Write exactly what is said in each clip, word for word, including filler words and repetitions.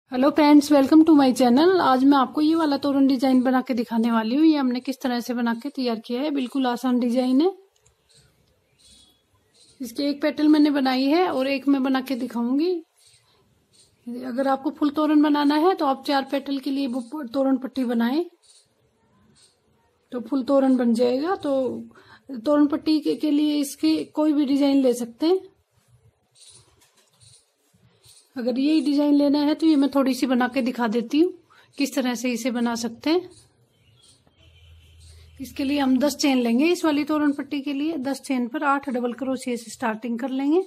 Hello friends, welcome to my channel. आज मैं आपको ये वाला तोरण डिजाइन बना के दिखाने वाली हूँ। ये हमने किस तरह से बना के तैयार किया है। बिल्कुल आसान डिजाइन है। इसकी एक पेटल मैंने बनाई है और एक मैं बना के दिखाऊंगी। अगर आपको फुल तोरण बनाना है तो आप चार पेटल के लिए तोरण पट्टी बनाएं तो फुल तोरण बन जाएगा। तो तोरण पट्टी के, के लिए इसकी कोई भी डिजाइन ले सकते हैं। अगर यही डिजाइन लेना है तो ये मैं थोड़ी सी बना के दिखा देती हूँ किस तरह से इसे बना सकते हैं। इसके लिए हम दस चेन लेंगे। इस वाली तोरण पट्टी के लिए दस चेन पर आठ डबल क्रोशिया से स्टार्टिंग कर लेंगे।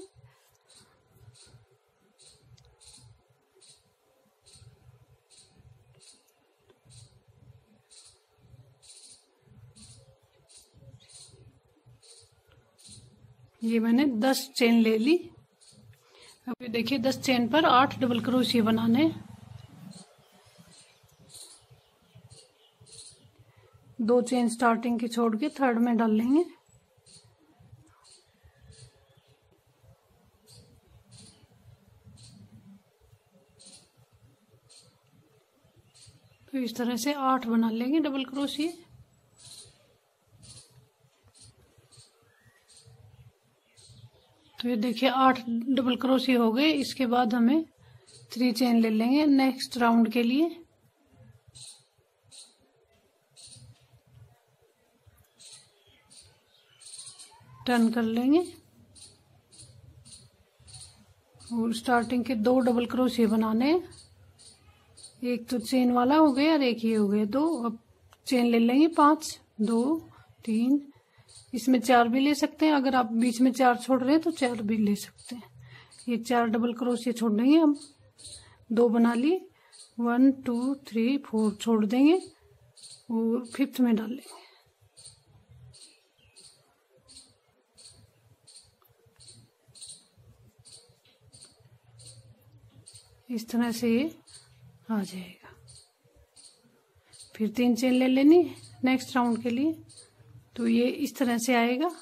ये मैंने दस चेन ले ली। अब देखिए दस चेन पर आठ डबल क्रोशिया बनाने। दो चेन स्टार्टिंग की छोड़ के थर्ड में डाल लेंगे। तो इस तरह से आठ बना लेंगे डबल क्रोशिया। तो ये देखिए आठ डबल क्रोशिया हो गए। इसके बाद हमें थ्री चेन ले लेंगे नेक्स्ट राउंड के लिए। टर्न कर लेंगे और स्टार्टिंग के दो डबल क्रोशिया बनाने। एक तो चेन वाला हो गया और एक ये हो गया दो। अब चेन ले लेंगे पांच, दो, तीन, इसमें चार भी ले सकते हैं। अगर आप बीच में चार छोड़ रहे हैं तो चार भी ले सकते हैं। ये चार डबल क्रोशिया छोड़ देंगे। हम दो बना ली, वन टू थ्री फोर छोड़ देंगे और फिफ्थ में डाल लेंगे। इस तरह से ये आ जाएगा। फिर तीन चेन ले लेनी नेक्स्ट राउंड के लिए। तो ये इस तरह से आएगा।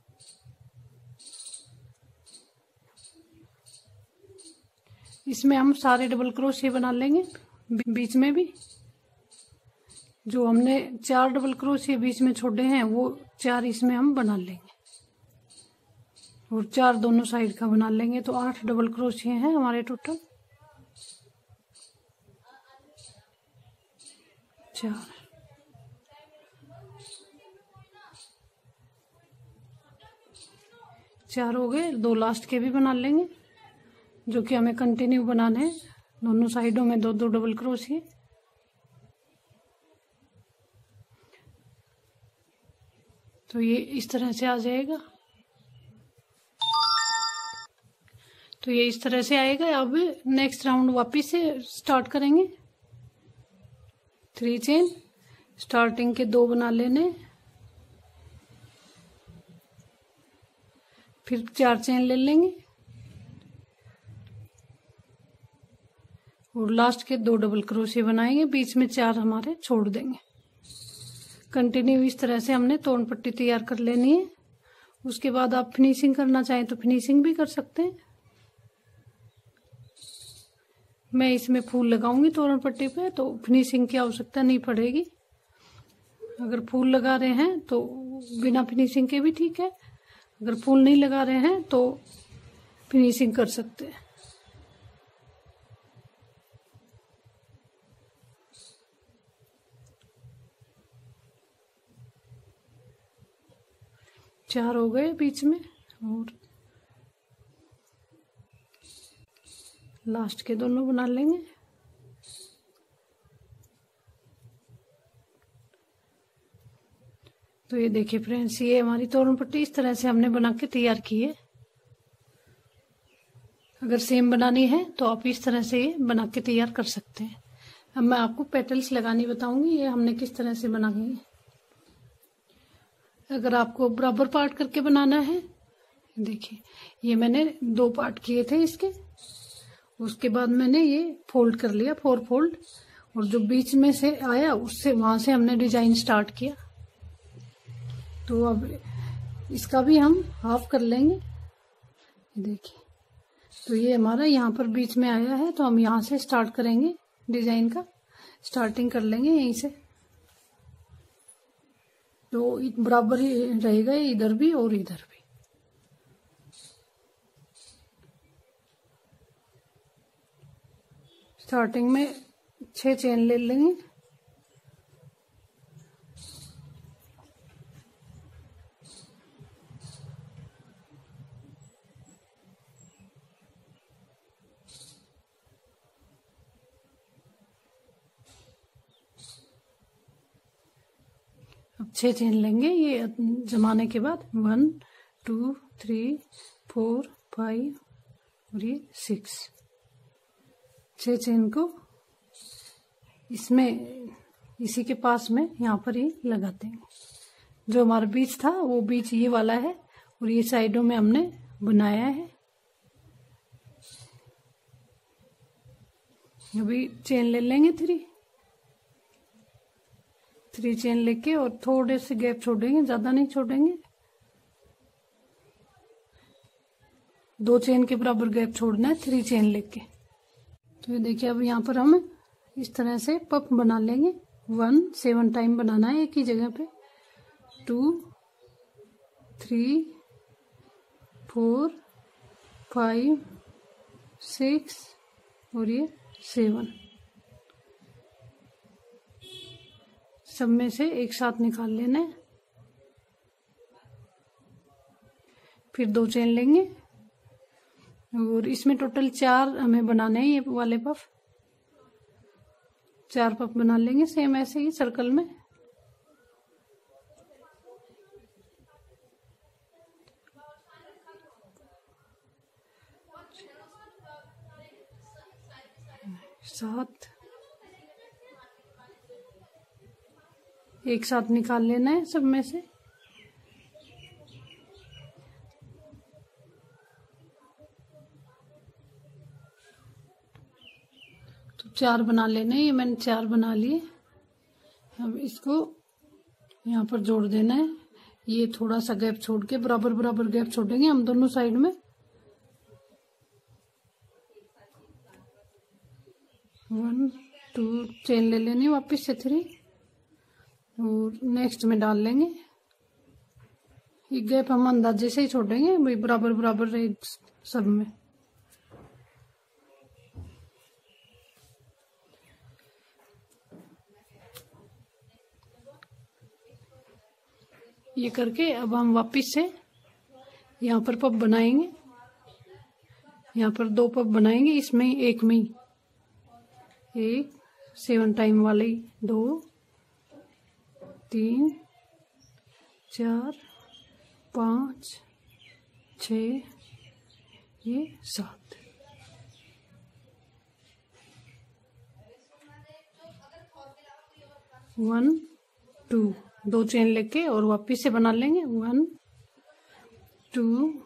इसमें हम सारे डबल क्रोशिया बना लेंगे बीच में भी। जो हमने चार डबल क्रोशिया बीच में छोड़े हैं वो चार इसमें हम बना लेंगे और चार दोनों साइड का बना लेंगे। तो आठ डबल क्रोशिया हैं हमारे टोटल। चार, चार हो गए। दो लास्ट के भी बना लेंगे जो कि हमें कंटिन्यू बनाने हैं। दोनों साइडों में दो दो डबल क्रोशिया। तो ये इस तरह से आ जाएगा। तो ये इस तरह से आएगा। अब नेक्स्ट राउंड वापिस से स्टार्ट करेंगे। थ्री चेन स्टार्टिंग के दो बना लेने, फिर चार चेन ले लेंगे और लास्ट के दो डबल क्रोशिया बनाएंगे। बीच में चार हमारे छोड़ देंगे। कंटिन्यू इस तरह से हमने तोरण पट्टी तैयार कर लेनी है। उसके बाद आप फिनिशिंग करना चाहें तो फिनिशिंग भी कर सकते हैं। मैं इसमें फूल लगाऊंगी तोरण पट्टी पे तो फिनिशिंग की आवश्यकता नहीं पड़ेगी। अगर फूल लगा रहे हैं तो बिना फिनिशिंग के भी ठीक है। अगर फूल नहीं लगा रहे हैं तो फिनिशिंग कर सकते हैं। चार हो गए बीच में और लास्ट के दोनों बना लेंगे। तो ये देखिए फ्रेंड्स, ये हमारी तोरण पट्टी इस तरह से हमने बना के तैयार की है। अगर सेम बनानी है तो आप इस तरह से ये बना के तैयार कर सकते हैं। अब मैं आपको पेटल्स लगानी बताऊंगी। ये हमने किस तरह से बनाई है। अगर आपको बराबर पार्ट करके बनाना है, देखिए ये मैंने दो पार्ट किए थे इसके। उसके बाद मैंने ये फोल्ड कर लिया, फोर फोल्ड, और जो बीच में से आया उससे वहां से हमने डिजाइन स्टार्ट किया। तो अब इसका भी हम हाफ कर लेंगे। देखिए तो ये हमारा यहाँ पर बीच में आया है, तो हम यहाँ से स्टार्ट करेंगे डिजाइन का, स्टार्टिंग कर लेंगे यहीं से। तो बराबर ही रहेगा इधर भी और इधर भी। स्टार्टिंग में छह चेन ले लेंगे। अब छह चेन लेंगे ये जमाने के बाद, one two three four five और ये सिक्स। छह चेन को इसमें इसी के पास में यहाँ पर ही लगा देंगे। जो हमारा बीच था वो बीच ये वाला है और ये साइडों में हमने बनाया है। अभी चेन ले लेंगे थ्री थ्री चेन लेके और थोड़े से गैप छोड़ेंगे, ज्यादा नहीं छोड़ेंगे, दो चेन के बराबर गैप छोड़ना है थ्री चेन लेके। तो ये देखिए अब यहाँ पर हम इस तरह से पफ बना लेंगे। वन सेवन टाइम बनाना है एक ही जगह पे, two three four five six और ये सेवन। सब में से एक साथ निकाल लेना है। फिर दो चेन लेंगे और इसमें टोटल चार हमें बनाने हैं ये वाले पफ। चार पफ बना लेंगे सेम ऐसे ही सर्कल में। सात एक साथ निकाल लेना है सब में से। तो चार बना लेना है, ये मैंने चार बना लिए। अब इसको यहाँ पर जोड़ देना है। ये थोड़ा सा गैप छोड़ के बराबर बराबर गैप छोड़ेंगे हम दोनों साइड में। वन टू चेन ले लेनी वापस से थ्री और नेक्स्ट में डाल लेंगे। ये गैप हम अंदाजे से ही छोड़ेंगे भाई, बराबर बराबर रहे सब में। ये करके अब हम वापस से यहाँ पर पफ बनाएंगे। यहाँ पर दो पफ बनाएंगे, इसमें एक में ही एक सेवन टाइम वाले, दो तीन चार पाँच छ ये सात। वन टू दो चेन लेके और वापिस से बना लेंगे। One two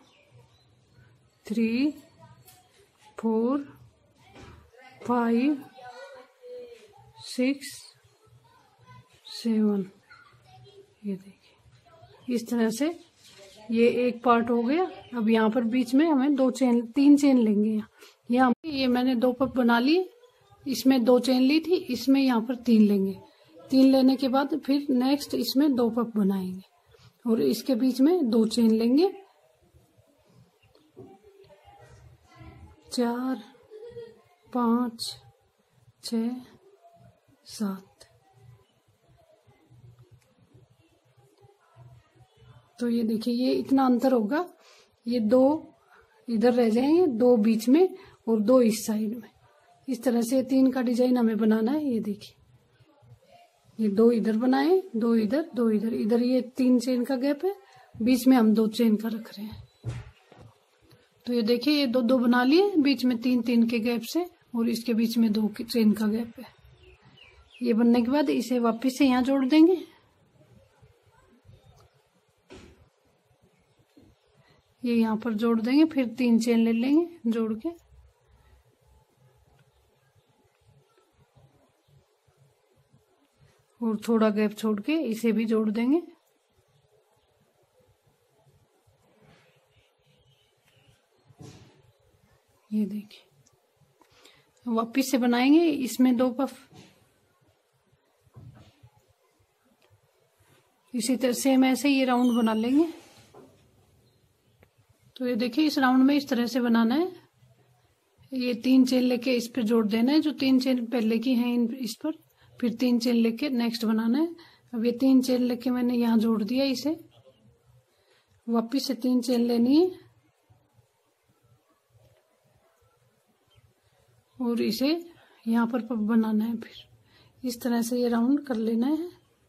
three four five six seven. ये देखिए इस तरह से ये एक पार्ट हो गया। अब यहाँ पर बीच में हमें दो चेन तीन चेन लेंगे। यहाँ यहाँ ये मैंने दो पफ बना लिए, इसमें दो चेन ली थी, इसमें यहाँ पर तीन लेंगे। तीन लेने के बाद फिर नेक्स्ट इसमें दो पफ बनाएंगे और इसके बीच में दो चेन लेंगे। चार पाँच छ सात। तो ये देखिए ये इतना अंतर होगा। ये दो इधर रह जाएंगे, दो बीच में और दो इस साइड में। इस तरह से तीन का डिजाइन हमें बनाना है। ये देखिए ये दो इधर बनाए, दो इधर दो इधर, इधर ये तीन चेन का गैप है, बीच में हम दो चेन का रख रहे हैं। तो ये देखिए ये दो दो बना लिए बीच में तीन तीन के गैप से और इसके बीच में दो चेन का गैप है। ये बनने के बाद इसे वापस से यहाँ जोड़ देंगे। ये यहाँ पर जोड़ देंगे, फिर तीन चेन ले लेंगे जोड़ के। और थोड़ा गैप छोड़ के इसे भी जोड़ देंगे। ये देखिए वापिस से बनाएंगे इसमें दो पफ। इसी तरह सेम ऐसे ये राउंड बना लेंगे। तो ये देखिए इस राउंड में इस तरह से बनाना है। ये तीन चेन लेके इस पे जोड़ देना है, जो तीन चेन पहले की हैं इन इस पर, फिर तीन चेन लेके नेक्स्ट बनाना है। अब ये तीन चेन लेके मैंने यहाँ जोड़ दिया, इसे वापिस से तीन चेन लेनी है और इसे यहाँ पर पफ बनाना है। फिर इस तरह से ये राउंड कर लेना है।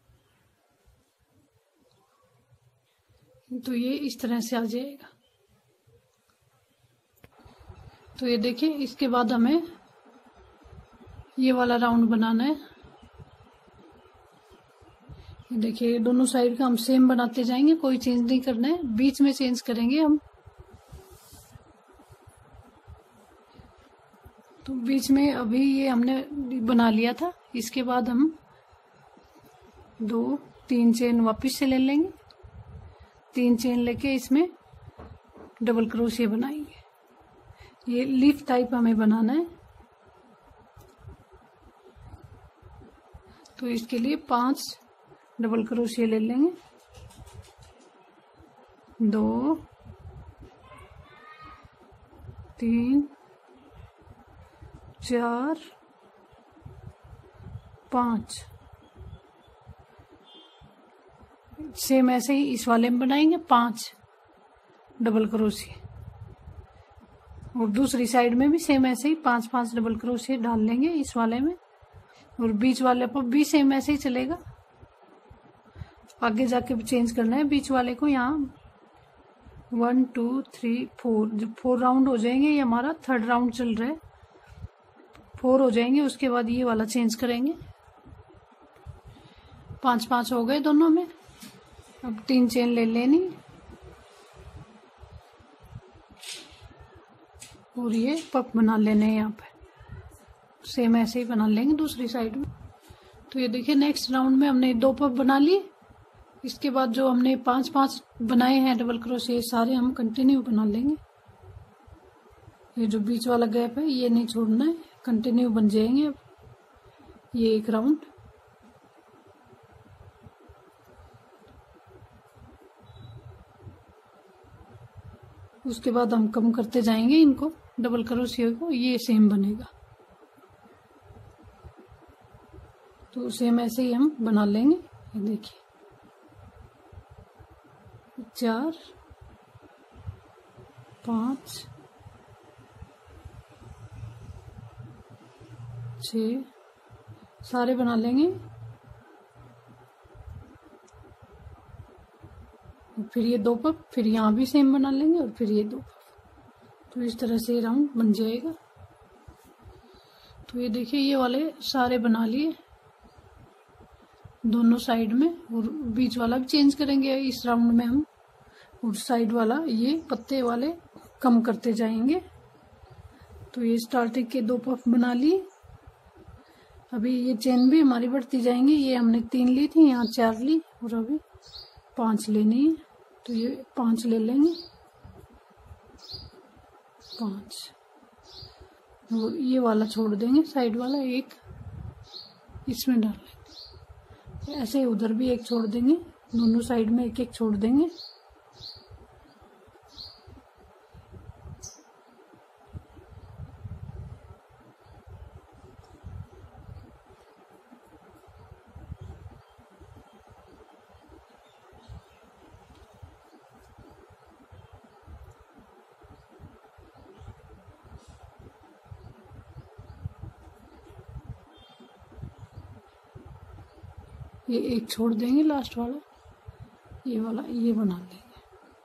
तो ये इस तरह से आ जाएगा। तो ये देखिए इसके बाद हमें ये वाला राउंड बनाना है। ये देखिए दोनों साइड का हम सेम बनाते जाएंगे, कोई चेंज नहीं करना है, बीच में चेंज करेंगे हम। तो बीच में अभी ये हमने बना लिया था, इसके बाद हम दो तीन चेन वापस से ले लेंगे, तीन चेन लेके इसमें डबल क्रोशिया बनाएंगे। ये लीफ टाइप हमें बनाना है। तो इसके लिए पांच डबल क्रोशिया ले लेंगे, दो तीन चार पांच। सेम ऐसे ही इस वाले में बनाएंगे पांच डबल क्रोशिया, और दूसरी साइड में भी सेम ऐसे ही पांच पांच डबल क्रोशिया डाल लेंगे इस वाले में, और बीच वाले पर भी सेम ऐसे ही चलेगा। आगे जाके भी चेंज करना है बीच वाले को। यहाँ वन टू थ्री फोर, जब फोर राउंड हो जाएंगे, ये हमारा थर्ड राउंड चल रहा है, फोर हो जाएंगे उसके बाद ये वाला चेंज करेंगे। पांच पांच हो गए दोनों में। अब तीन चेन ले लेनी और ये पफ बना लेने हैं। यहाँ पे सेम ऐसे ही बना लेंगे दूसरी साइड में। तो ये देखिए नेक्स्ट राउंड में हमने दो पफ बना लिए। इसके बाद जो हमने पांच पांच बनाए हैं डबल क्रोशिया, सारे हम कंटिन्यू बना लेंगे। ये जो बीच वाला गैप है ये नहीं छोड़ना है, कंटिन्यू बन जाएंगे। अब ये एक राउंड, उसके बाद हम कम करते जाएंगे इनको डबल क्रोशिया को, ये सेम बनेगा। तो सेम ऐसे ही हम बना लेंगे। ये देखिए चार पांच छः सारे बना लेंगे। फिर ये दो पफ, फिर यहाँ भी सेम बना लेंगे और फिर ये दो पफ। तो इस तरह से राउंड बन जाएगा। तो ये देखिए ये वाले सारे बना लिए दोनों साइड में, और बीच वाला भी चेंज करेंगे इस राउंड में हम, और साइड वाला ये पत्ते वाले कम करते जाएंगे। तो ये स्टार्टिंग के दो पफ बना लिए। अभी ये चेन भी हमारी बढ़ती जाएंगी। ये हमने तीन ली थी, यहाँ चार ली और अभी पांच लेनी है। तो ये पांच ले लेंगे, पांच, और ये वाला छोड़ देंगे साइड वाला, एक इसमें डाल लेंगे। ऐसे ही उधर भी एक छोड़ देंगे, दोनों साइड में एक एक छोड़ देंगे। ये एक छोड़ देंगे लास्ट वाला, ये वाला ये बना लेंगे।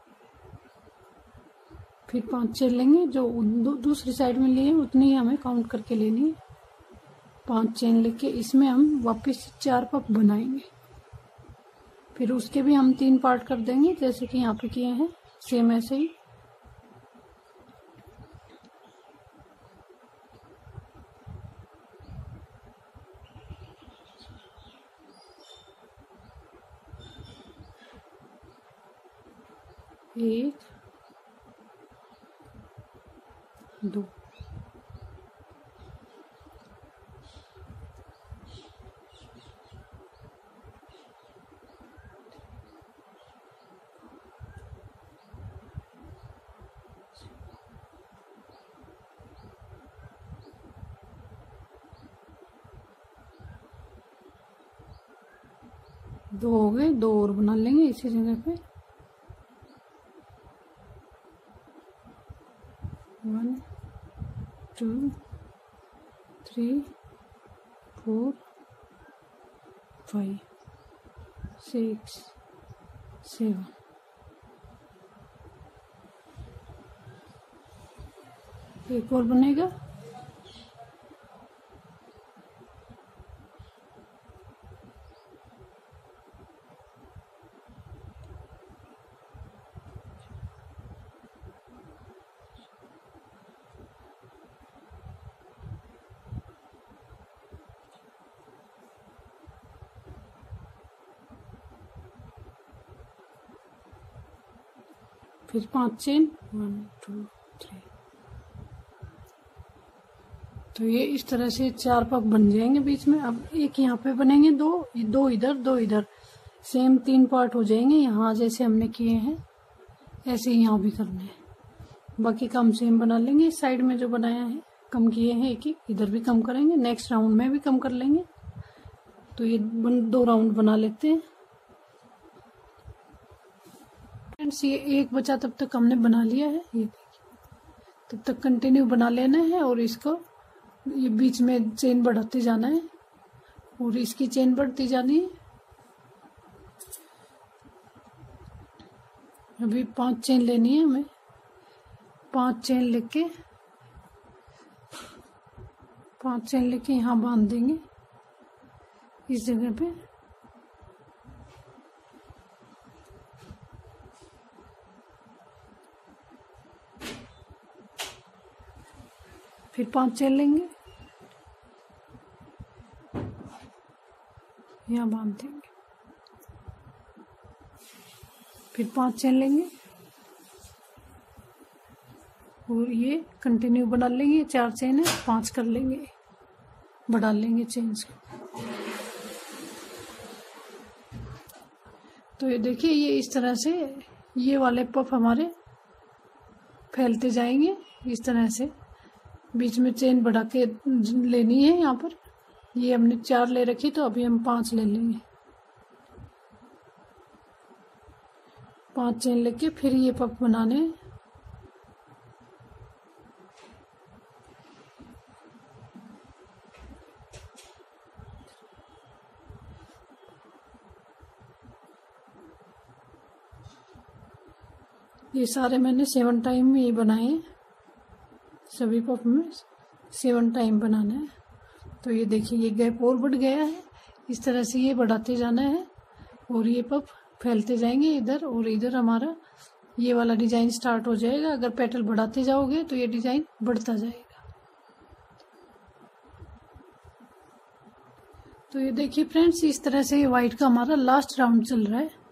फिर पांच चेन लेंगे, जो दू, दूसरी साइड में लिए उतनी ही हमें काउंट करके लेनी है। पांच चेन लेके इसमें हम वापस चार पफ बनाएंगे। फिर उसके भी हम तीन पार्ट कर देंगे जैसे कि यहाँ पे किए हैं, सेम ऐसे ही। एक दो, दो हो गए, दो और बना लेंगे इसी जगह पे। One two three four five six seven. एक और बनेगा। फिर पांच चेन, वन टू थ्री। तो ये इस तरह से चार पफ बन जाएंगे बीच में। अब एक यहाँ पे बनेंगे, दो दो इधर दो इधर, सेम तीन पार्ट हो जाएंगे। यहाँ जैसे हमने किए हैं ऐसे ही यहाँ भी करना है। बाकी कम सेम बना लेंगे। इस साइड में जो बनाया है कम किए हैं एक एक, इधर भी कम करेंगे, नेक्स्ट राउंड में भी कम कर लेंगे। तो ये दो राउंड बना लेते हैं फ्रेंड्स। ये एक बचा तब तक हमने बना लिया है, ये देखिए। तब तक कंटिन्यू बना लेना है और इसको ये बीच में चेन बढ़ाते जाना है और इसकी चेन बढ़ती जानी है। अभी पांच चेन लेनी है हमें। पांच चेन लेके पांच चेन लेके यहाँ बांध देंगे इस जगह पे। फिर पांच चेन लेंगे, यहाँ बांध देंगे। फिर पांच चेन लेंगे और ये कंटिन्यू बना लेंगे। चार चेन है, पांच कर लेंगे, बढ़ा लेंगे चेन्स को। तो ये देखिए, ये इस तरह से ये वाले पफ हमारे फैलते जाएंगे इस तरह से। बीच में चेन बढ़ा के लेनी है। यहाँ पर ये हमने चार ले रखी, तो अभी हम पांच ले लेंगे। पांच चेन लेके फिर ये पफ बनाने हैं। ये सारे मैंने सेवन टाइम में ये बनाए हैं। सभी पफ में सेवन टाइम बनाना है। तो ये देखिए, ये गैप और बढ़ गया है। इस तरह से ये बढ़ाते जाना है और ये पफ फैलते जाएंगे इधर और इधर। हमारा ये वाला डिजाइन स्टार्ट हो जाएगा। अगर पेटल बढ़ाते जाओगे तो ये डिजाइन बढ़ता जाएगा। तो ये देखिए फ्रेंड्स, इस तरह से ये व्हाइट का हमारा लास्ट राउंड चल रहा है।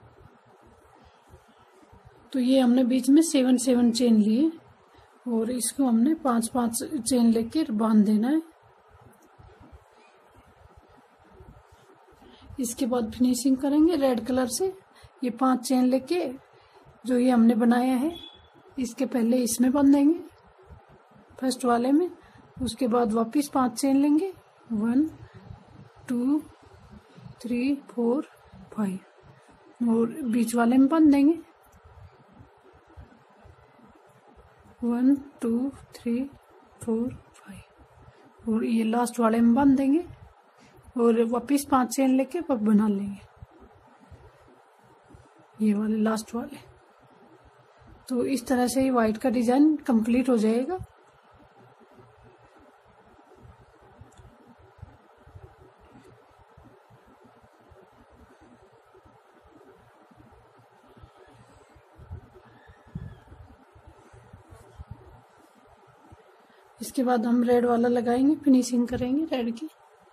तो ये हमने बीच में सेवन सेवन चेन लिए और इसको हमने पांच पांच चेन लेके बांध देना है। इसके बाद फिनिशिंग करेंगे रेड कलर से। ये पांच चेन लेके जो ये हमने बनाया है, इसके पहले इसमें बांधेंगे फर्स्ट वाले में। उसके बाद वापस पांच चेन लेंगे, one two three four five, और बीच वाले में बांध देंगे, one two three four five, और ये लास्ट वाले में बांध देंगे और वापिस पांच चेन लेके पफ बना लेंगे, ये वाले लास्ट वाले। तो इस तरह से ये व्हाइट का डिजाइन कंप्लीट हो जाएगा। इसके बाद हम रेड वाला लगाएंगे, फिनिशिंग करेंगे रेड की।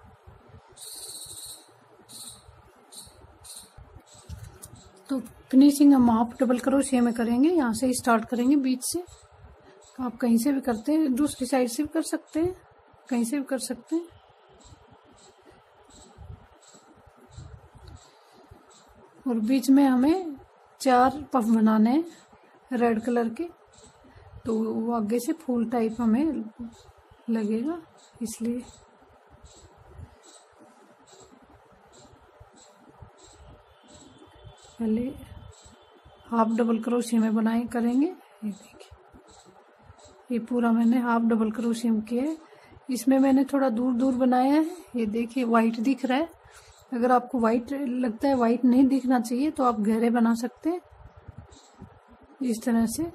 तो फिनिशिंग हम हाफ डबल क्रोशिया में करेंगे। यहाँ से स्टार्ट करेंगे बीच से। आप कहीं से भी करते हैं, दूसरी साइड से भी कर सकते हैं, कहीं से भी कर सकते हैं। और बीच में हमें चार पफ बनाने हैं रेड कलर के। तो वो आगे से फूल टाइप हमें लगेगा, इसलिए पहले हाफ डबल क्रोशिया में बनाए करेंगे। ये देखिए, ये पूरा मैंने हाफ डबल क्रोशिया में किया है। इसमें मैंने थोड़ा दूर दूर बनाया है। ये देखिए वाइट दिख रहा है। अगर आपको वाइट लगता है, वाइट नहीं दिखना चाहिए, तो आप गहरे बना सकते हैं इस तरह से।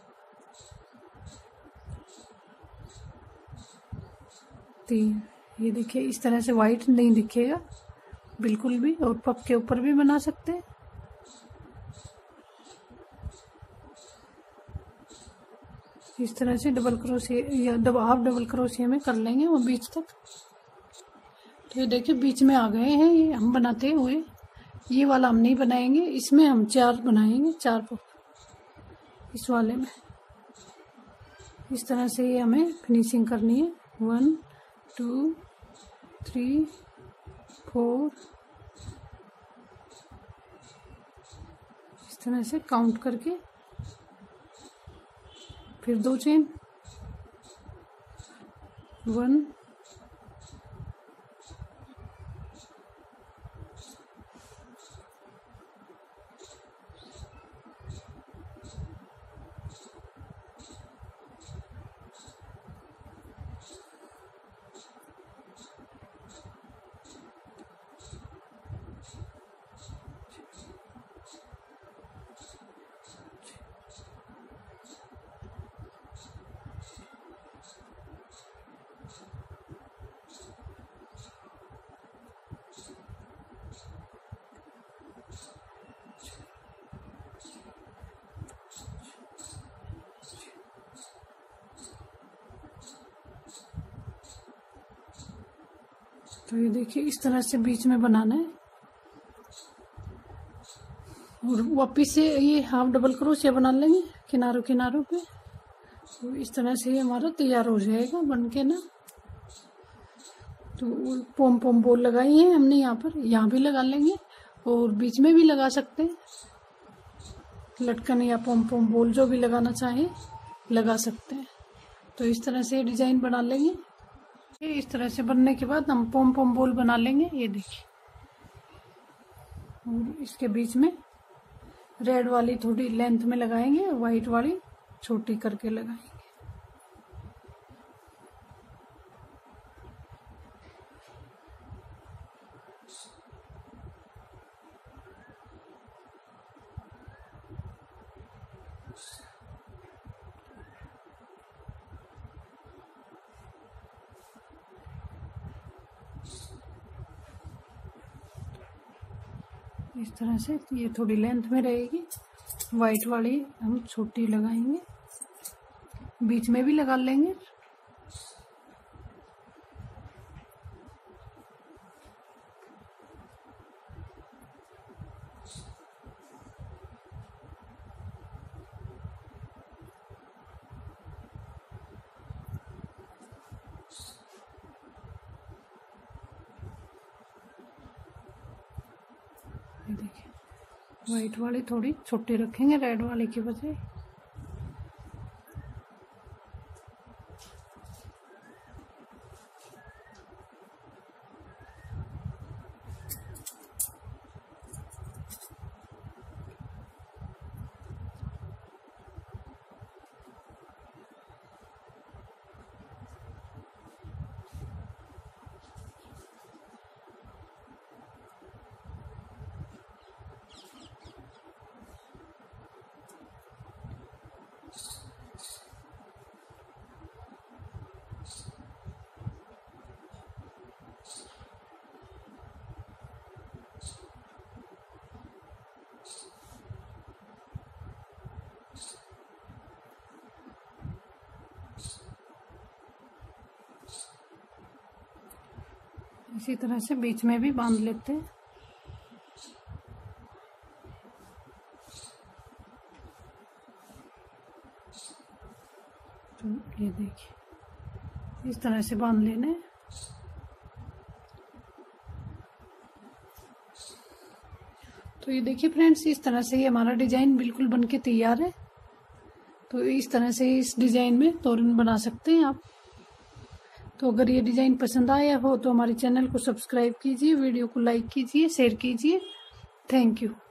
तीन, ये देखिए इस तरह से वाइट नहीं दिखेगा बिल्कुल भी। और पप के ऊपर भी बना सकते हैं। इस तरह से डबल क्रोशिया या डब हाफ डबल क्रोशिया में कर लेंगे वो बीच तक। तो ये देखिए बीच में आ गए हैं ये हम बनाते हुए। ये वाला हम नहीं बनाएंगे, इसमें हम चार बनाएंगे, चार पप इस वाले में। इस तरह से ये हमें फिनिशिंग करनी है। वन टू थ्री फोर, इस तरह से काउंट करके फिर दो चेन, वन तो ये देखिए इस तरह से बीच में बनाना है। और वापिस से ये हाफ डबल क्रोशिया बना लेंगे किनारों किनारों पे। तो इस तरह से ये हमारा तैयार हो जाएगा बन के ना। तो पोम पोम बॉल लगाई है हमने यहाँ पर, यहाँ भी लगा लेंगे और बीच में भी लगा सकते हैं। लटकन या पोम पोम बॉल जो भी लगाना चाहे लगा सकते हैं। तो इस तरह से डिजाइन बना लेंगे। इस तरह से बनने के बाद हम पोम पोम बॉल बना लेंगे। ये देखिए, और इसके बीच में रेड वाली थोड़ी लेंथ में लगाएंगे, व्हाइट वाली छोटी करके लगाएंगे। इस तरह से ये थोड़ी लेंथ में रहेगी। वाइट वाली हम छोटी लगाएंगे, बीच में भी लगा लेंगे। ये देखिए व्हाइट वाली थोड़ी छोटी रखेंगे रेड वाले की बजाय। इसी तरह से बीच में भी बांध लेते हैं। तो ये देखिए इस तरह से बांध लेना है। तो ये देखिए फ्रेंड्स, इस तरह से ये हमारा डिजाइन बिल्कुल बनके तैयार है। तो इस तरह से इस डिजाइन में तोरण बना सकते हैं आप। तो अगर ये डिजाइन पसंद आया हो तो हमारे चैनल को सब्सक्राइब कीजिए, वीडियो को लाइक कीजिए, शेयर कीजिए। Thank you.